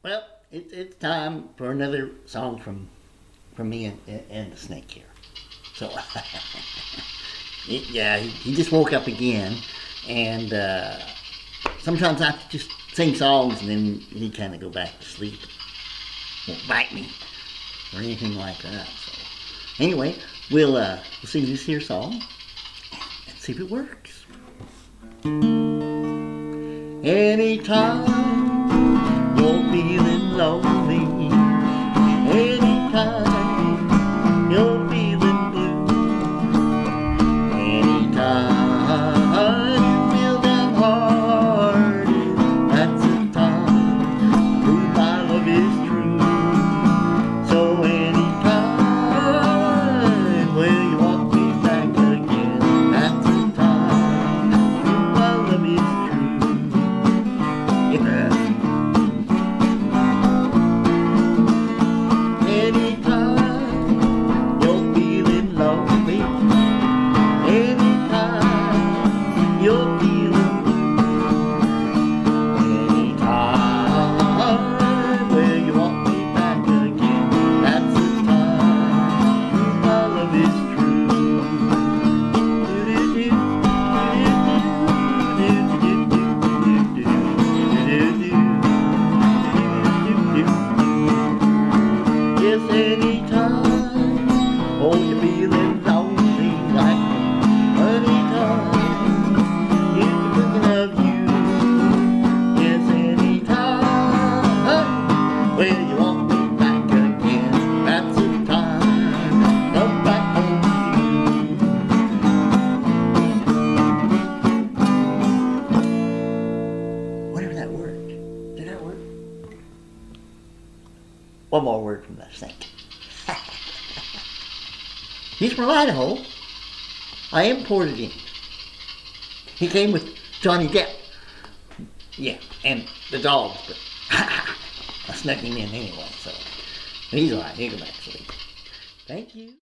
Well, it's time for another song from me and the snake here. So, yeah, he just woke up again, and sometimes I just sing songs, and then he kind of go back to sleep. Won't bite me or anything like that. So, anyway, we'll sing this here song and see if it works. Anytime you're feeling lonely, anytime you're feeling blue, anytime you feel downhearted, that's the time prove my love is true. So anytime will you want me back again, that's the time prove my love is true. Yeah. Anytime you're feeling lonely, anytime you're feeling blue, anytime where you want me back again, that's the time my love is true. Yes, anytime, oh, you're feeling lonely like me. Anytime, you're thinking of you. Yes, anytime, well, you want me back again. That's the time, come back home to you. Whatever that worked. Did that work? One more word from the snake. He's from Idaho. I imported him. He came with Johnny Depp. Yeah, and the dogs, but I snuck him in anyway, so he's alright. He'll go back to sleep. Thank you.